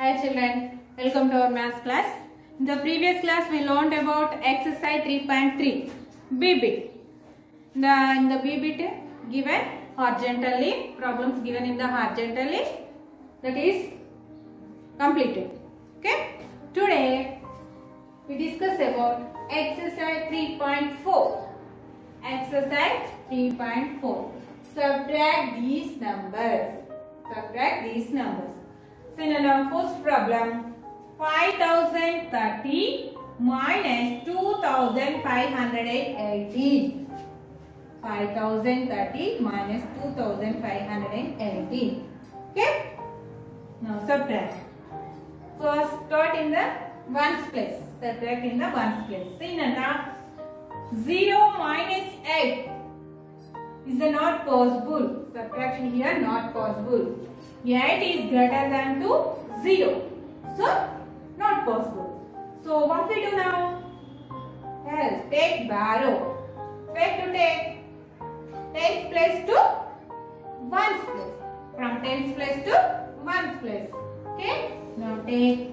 Hi children, welcome to our maths class. In the previous class we learned about exercise 3.3 B bit. In the B bit given horizontally, problems given in the horizontally, that is completed. Okay. Today we discuss about exercise 3.4. Exercise 3.4. Subtract these numbers. So in our first problem, 5030 minus 2518. 5030 minus 2518. Okay? Now subtract. First start in the ones place. Subtract in the ones place. See now, 0 minus 8 is not possible. Subtraction here not possible. 8 is greater than to 0. So, not possible. So, what we do now? Yes, take borrow. Where to take? Tens place to ones place. From tens place to ones place. Okay? Now take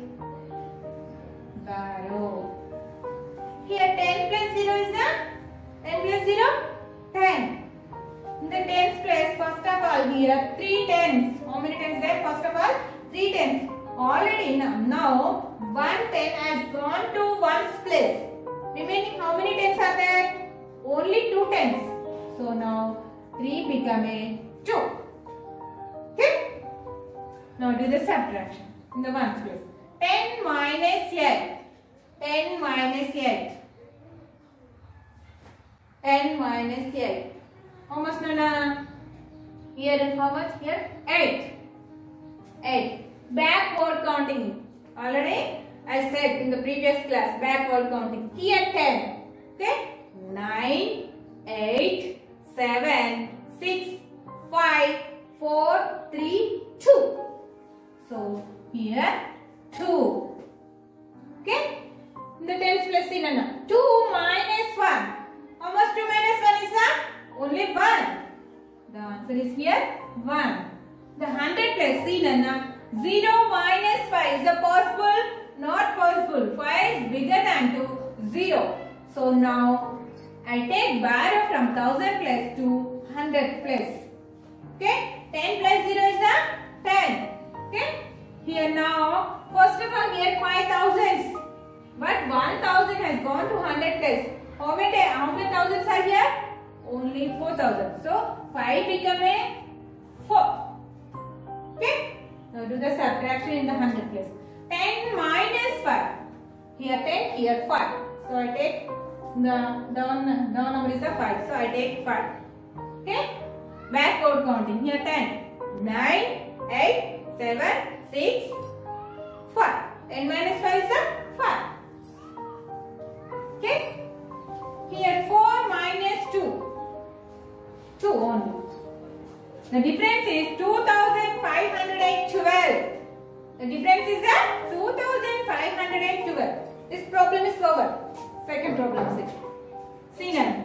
borrow. Here 10 plus 0 is the 10 plus 0? 10. In the tens place, first of all here 3 tens. How many tens there? First of all 3 tens. Already now 1 10 has gone to ones place. Remaining how many tens are there? Only 2 tens. So now 3 become a 2. Okay? Now do the subtraction in the ones place. 10 minus 8. 10 minus 8. 10 minus 8. How much Nana? Here and how much? Here 8. 8. Backward counting. Already I said in the previous class, backward counting. Here 10. Okay? 9, 8, 7, 6, 5, 4, 3, 2. So here 2. Okay? In the tens place, see Nana. 2 minus 1. How much 2 minus 1 is that? Only 1. The answer is here 1. The 100 place, see Nana. 0 minus 5 is it possible? Not possible. 5 is bigger than 0. So now I take borrow from 1000 place to 100 place. Okay? 10 plus 0 is a 10. Okay? Here now, first of all here 5000s. But 1000 has gone to 100 place. How many thousands are here? Only 4000. So 5 become a 4. Okay? Now do the subtraction in the 100 place. 10 minus 5. Here 10, here 5. So I take the down number is the 5. So I take 5. Okay? Backward counting. Here 10. 9, 8, 7, 6, 5. 10 minus 5 is a 5. Okay? Here 4 minus 2. 2 only. The difference is 2512. The difference is 2512. This problem is over. Second problem is see now.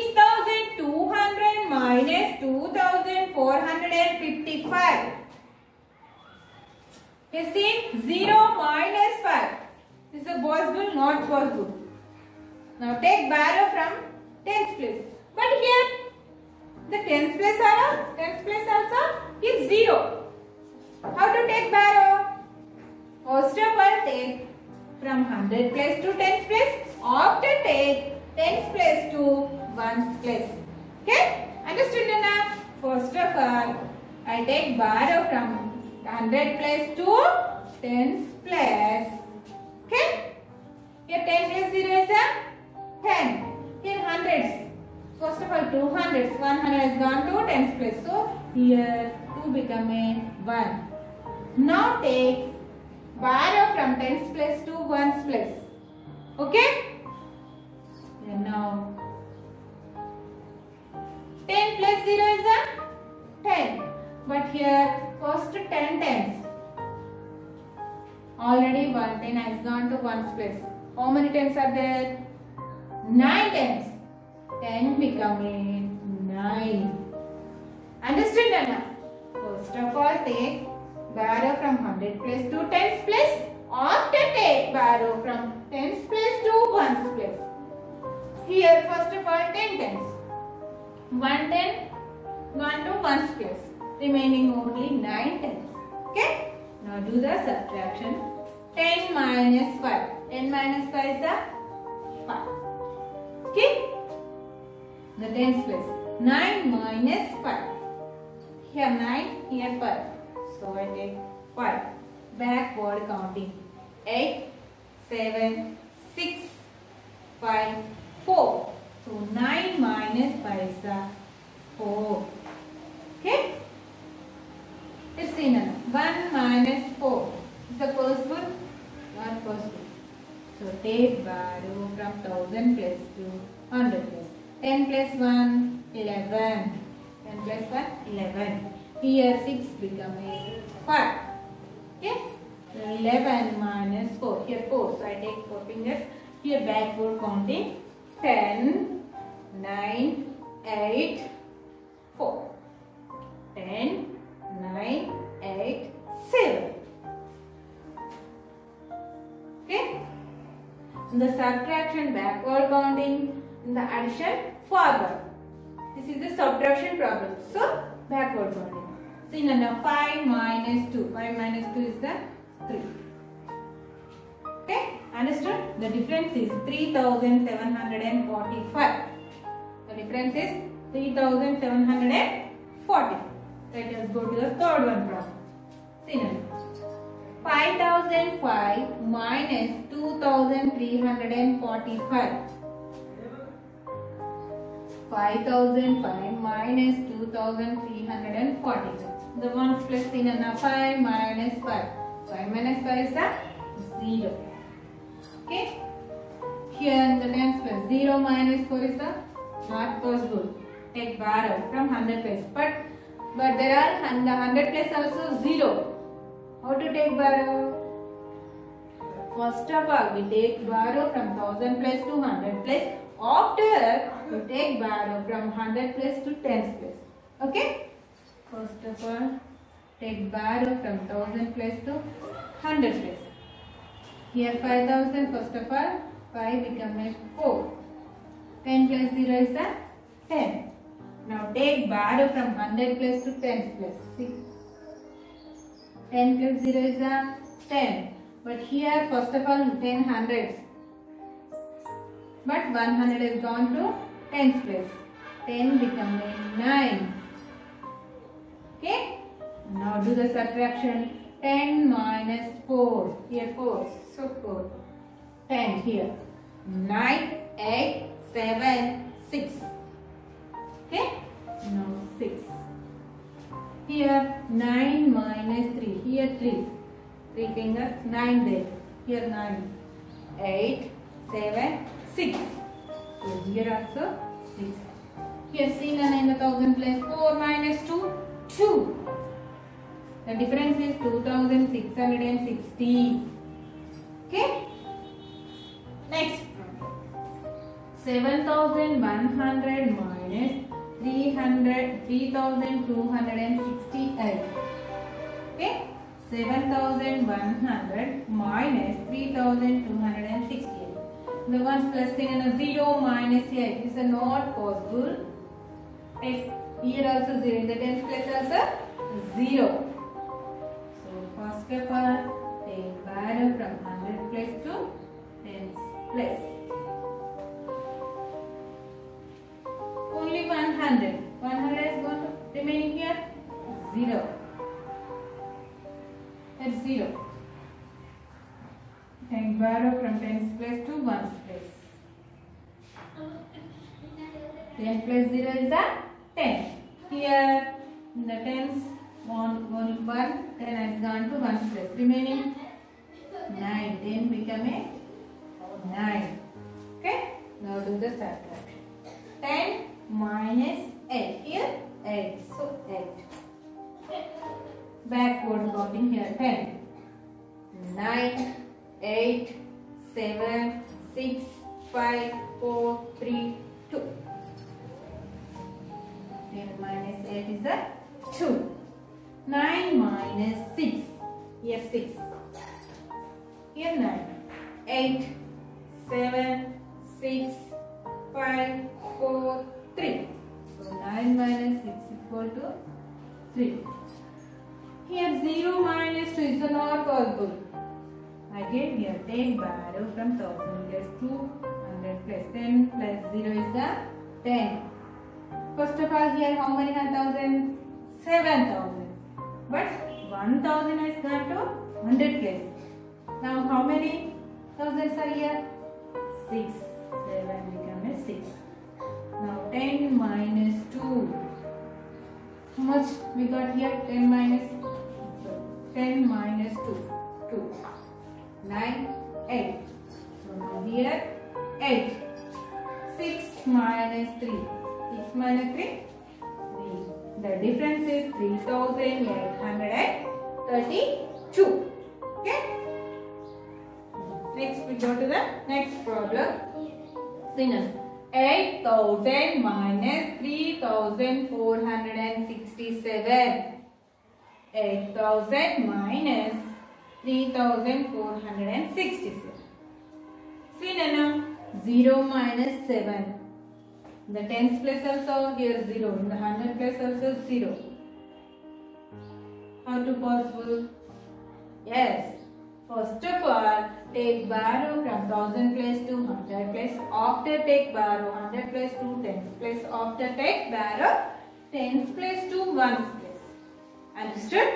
6200 minus 2455. You see 0 minus 5. Is it possible? Not possible. Now take borrow from tens place. But here the tens place also is 0. How to take borrow? First of all take from 100 place to tens place. After take tens place to ones place. Okay? Understood enough? First of all I take borrow from 100 place to tens place. Okay? Here 10 plus 0 is a 10. Here hundreds. First of all 200s. 100 has gone to tens place. So here 2 become a 1. Now take borrow from tens place to ones place. Okay? And now 10 plus 0 is a 10. But here first 10 tens. Already 1 10 has gone to ones place. How many tens are there? 9 tens. 10 become 9. Understood Nana? First of all take borrow from 100 place to tens place. After take borrow from tens place to ones place. Here first of all 10 tens. 1 10 gone to ones place. Remaining only 9 tens. Okay. Now do the subtraction. 10 minus 5. 10 minus 5 is the 5. Okay. The tens place. 9 minus 5. Here 9, here 5. So I take 5. Backward counting. 8, 7, 6, 5, 4. So 9 minus 5 is the 4. Okay. Let's see now. 1 minus 4. Is the possible? Not possible. So take borrow from 1000 plus to 100 plus. 10 plus 1, 11. 10 plus 1, 11. Here 6 become 5. Okay. 11 minus 4. Here 4. So I take 4 fingers. Here backward counting. 10, 9, 8, 4. 10, 9, 8, 7. Okay. In the subtraction backward counting. In the addition forward. This is the subtraction problem. So backward counting. See now 5 minus 2. 5 minus 2 is the 3. Okay. Understood? The difference is 3745. The difference is 3740. Let us go to the third one problem. See now. 5005 minus 2345. 5005 minus 2345. The ones plus in and 5 minus 5. 5 minus 5 is the 0. Okay. Here the tens plus 0 minus 4 is the not possible. Take borrow from 100 place. But there are the 100 place also 0. How to take borrow? First of all, we take borrow from 1000 place to 100 place. After, we take borrow from 100 place to 10 place. Okay? First of all, take borrow from 1000 place to 100 place. Here 5000, first of all, 5 become 4. 10 plus 0 is a 10. Now take borrow from 100 place to 10 place. 6. 10 plus 0 is a 10. But here first of all 10 hundreds. But 100 is gone to 10's place. 10 become 9. Okay. Now do the subtraction. 10 minus 4. Here 4. So 4. 10 here. 9, 8, 7, 6. Okay. Now 6. Here 9 minus 3. Here 3. 3 fingers. 9 there. Here 9. 8, 7, 6. So here also 6. Here see in the 1000 place. 4 minus 2. 2. The difference is 2660. Okay. Next. 7100 minus 3268. Okay. 7100 minus 3268. The ones plus in a 0 minus here is not possible. Take here also 0. In the tens place also 0. So first of all, take borrow from 100 place to tens place. Only 100. 100 is going to remaining here 0. That's 0. Take borrow from tens place to ones place. 10 plus 0 is the 10. Here in the tens 1, 10 has gone to ones place. Remaining 9. 10 become a 9. Okay. Now do the subtraction. 10 minus 8. Here 8. So 8. Backward counting here 10. 9, 8, 7, 6, 5, 4, 3, 2. 10 minus 8 is a 2. 9 minus 6. Here 6. Here 9. 8, 7, 6, 5, 4, 3. So 9 minus 6 equal to 3. Here 0 minus 2 is not possible. Again here take borrow from 1000 plus 200 plus 10 plus 0 is the 10. First of all here how many thousands? 7,000. But 1000 has gone to 100 place. Now how many thousands are here? 6. 7 becomes 6. Now 10 minus 2. How much we got here? 10 minus 2. 2. 9, 8. So now here 8. 6 minus 3. 6 minus 3. 3. The difference is 3,832. Okay. Next we go to the next problem. See now. 8,000 minus 3,467. 8,000 minus 3,467. See now. 0 minus 7. The tens place also here 0. In the 100 place also 0. How to possible? Yes. First of all, take borrow from 1000 place to 100 place. After take borrow 100 place to tens place. After take borrow tens place to ones place. Understood?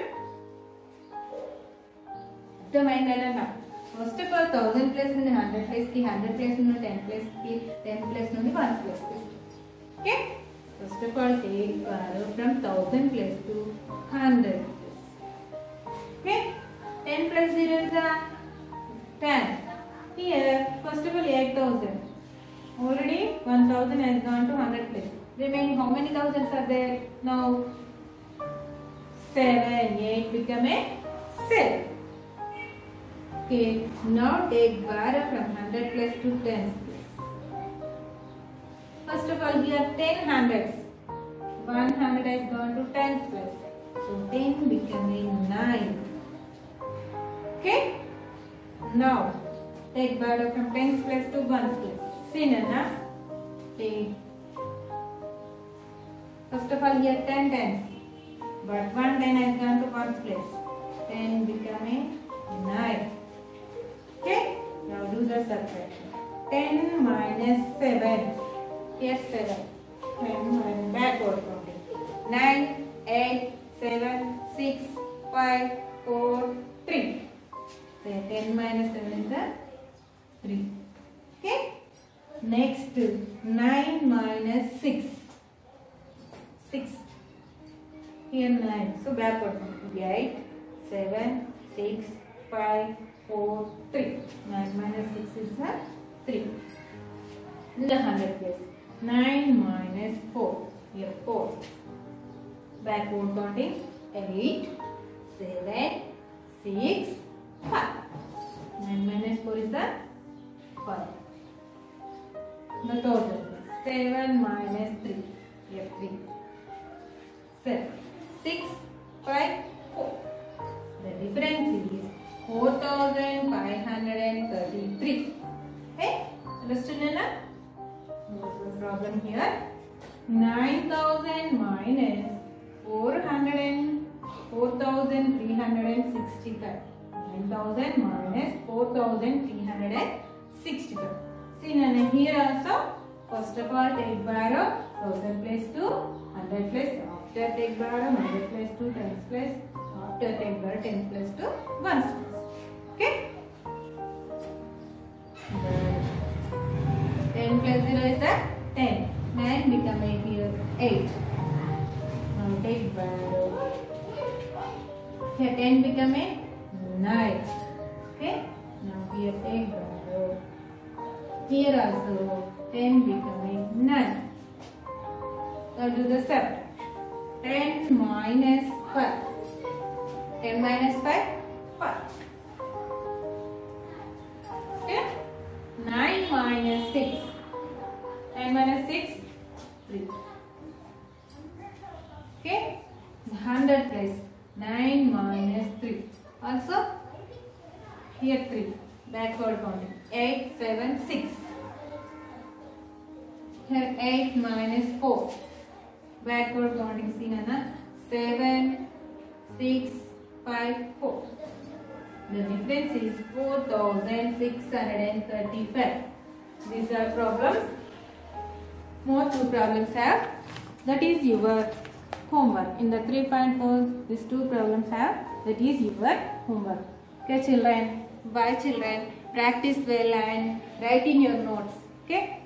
The mind now. First of all, 1000 place in the 100 place ki 100 place in the 10 place ki 10 place in the 1 place. Okay? First of all, take borrow from 1000 place to 100 place. Okay? 10 plus 0 is 10. Here, first of all, 8,000. Already 1,000 has gone to 100 place. Remaining how many thousands are there? Now 7. 8 become a 7. Okay, now take borrow from 100 plus to 10 place. First of all, we have 10 hundreds. 100 has gone to 10 place. So 10 becoming 9. Okay? Now take borrow from 10 place to 1 place. See now. Take. First of all, here 10 tens. But 1 10 has gone to 1 place. 10 becoming 9. Okay? Now do the subtraction. 10 minus 7. Here 7. 10 minus backward counting. 9, 8, 7, 6, 5, 4, 3. So 10 minus 7 is the 3. Okay? Next 9 minus 6. 6. Here 9. So backward counting. 8, 7, 6, 5, 4, 3. 9 minus 6 is the 3. In the 100 place. 9 minus 4. Here 4. Backward counting. 8, 7, 6, 5. 9 minus 4 is the 5. The total is 7 minus 3. Here 3. 7. 6, 5, 4. The difference is 4,533. Okay? Understood now? No problem here. 9,000 minus 4,365. 9,000 minus 4,365. See now here also. First of all, take borrow 1000 place to 100 place. After take borrow 100 place to 10 place. After take borrow 10 place to 1 place. Okay? 10 plus 0 is the 10. 9 become 8 here. 8. Now take borrow. Here 10 become a 9. Okay? Now here take borrow. Here also 10 become a 9. Now do the subtract. 10 minus 5. 10 minus 5. 5. Okay? 9 minus 6. 9 minus 6. 3. Okay? 100 place. 9 minus 3. Also here 3. backward counting. 8, 7, 6. Here 8 minus 4. Backward counting. See Nana. 7, 6, 5, 4. The difference is 4,635. These are problems. More 2 problems have. That is your homework. In the 3.4, these 2 problems have. That is your homework. Okay, children. Bye, children. Practice well and write in your notes. Okay.